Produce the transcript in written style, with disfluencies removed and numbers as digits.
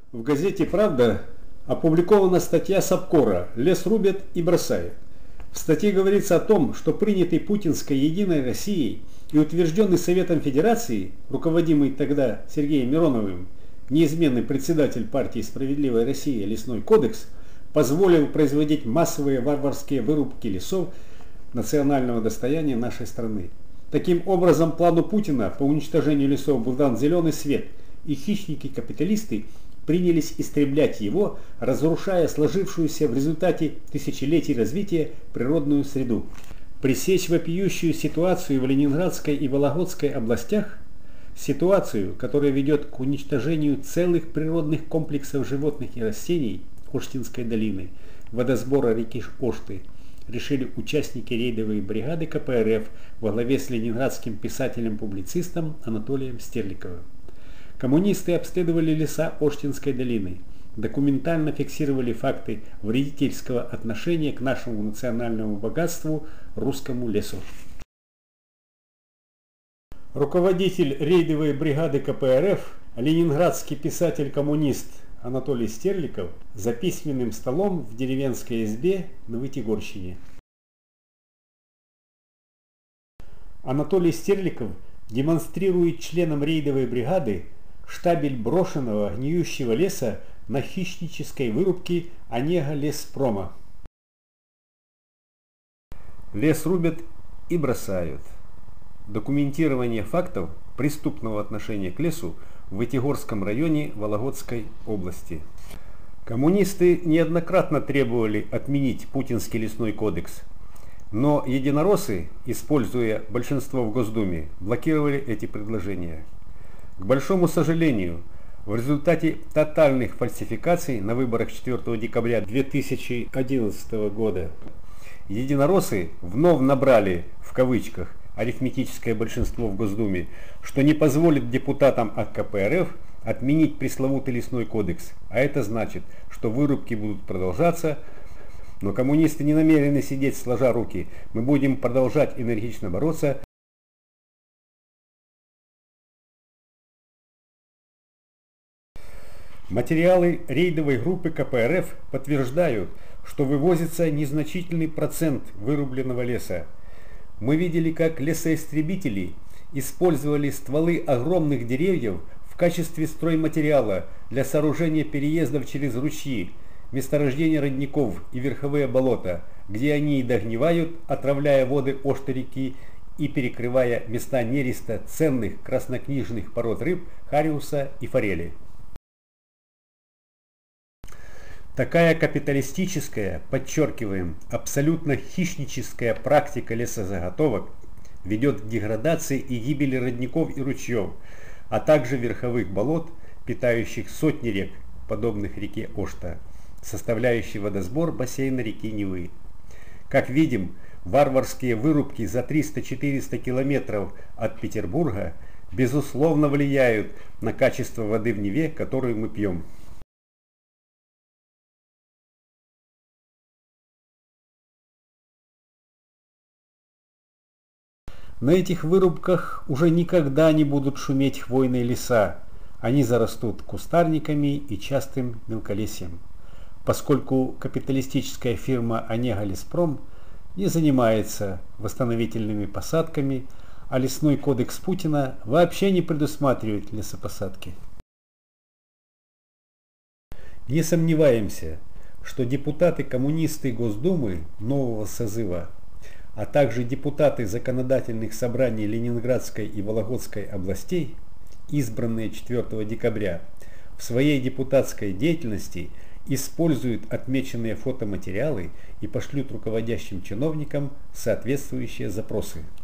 В газете «Правда» опубликована статья Сапкора «Лес рубят и бросают». В статье говорится о том, что принятый путинской «Единой Россией» и утвержденный Советом Федерации, руководимый тогда Сергеем Мироновым, неизменный председатель партии «Справедливая Россия» лесной кодекс, позволил производить массовые варварские вырубки лесов национального достояния нашей страны. Таким образом, плану Путина по уничтожению лесов был дан зеленый свет, и хищники-капиталисты принялись истреблять его, разрушая сложившуюся в результате тысячелетий развития природную среду. Пресечь вопиющую ситуацию в Ленинградской и Вологодской областях, ситуацию, которая ведет к уничтожению целых природных комплексов животных и растений Оштинской долины, водосбора реки Ошты, решили участники рейдовой бригады КПРФ во главе с ленинградским писателем-публицистом Анатолием Стерликовым. Коммунисты обследовали леса Оштинской долины, документально фиксировали факты вредительского отношения к нашему национальному богатству, русскому лесу. Руководитель рейдовой бригады КПРФ, ленинградский писатель-коммунист Анатолий Стерликов за письменным столом в деревенской избе на Вытегорщине. Анатолий Стерликов демонстрирует членам рейдовой бригады штабель брошенного гниющего леса на хищнической вырубке Онега леспрома. Лес рубят и бросают. Документирование фактов преступного отношения к лесу в Вытегорском районе Вологодской области. Коммунисты неоднократно требовали отменить путинский лесной кодекс, но единороссы, используя большинство в Госдуме, блокировали эти предложения. К большому сожалению, в результате тотальных фальсификаций на выборах 4 декабря 2011 года единороссы вновь набрали, в кавычках, арифметическое большинство в Госдуме, что не позволит депутатам от КПРФ отменить пресловутый лесной кодекс. А это значит, что вырубки будут продолжаться, но коммунисты не намерены сидеть сложа руки. Мы будем продолжать энергично бороться. Материалы рейдовой группы КПРФ подтверждают, что вывозится незначительный процент вырубленного леса. Мы видели, как лесоистребители использовали стволы огромных деревьев в качестве стройматериала для сооружения переездов через ручьи, месторождения родников и верховые болота, где они и догнивают, отравляя воды Ошты-реки и перекрывая места нереста ценных краснокнижных пород рыб хариуса и форели. Такая капиталистическая, подчеркиваем, абсолютно хищническая практика лесозаготовок ведет к деградации и гибели родников и ручьев, а также верховых болот, питающих сотни рек, подобных реке Ошта, составляющей водосбор бассейна реки Невы. Как видим, варварские вырубки за 300-400 километров от Петербурга безусловно влияют на качество воды в Неве, которую мы пьем. На этих вырубках уже никогда не будут шуметь хвойные леса, они зарастут кустарниками и частым мелколесьем, поскольку капиталистическая фирма Онега леспром не занимается восстановительными посадками, а лесной кодекс Путина вообще не предусматривает лесопосадки. Не сомневаемся, что депутаты-коммунисты Госдумы нового созыва, а также депутаты законодательных собраний Ленинградской и Вологодской областей, избранные 4 декабря, в своей депутатской деятельности используют отмеченные фотоматериалы и пошлют руководящим чиновникам соответствующие запросы.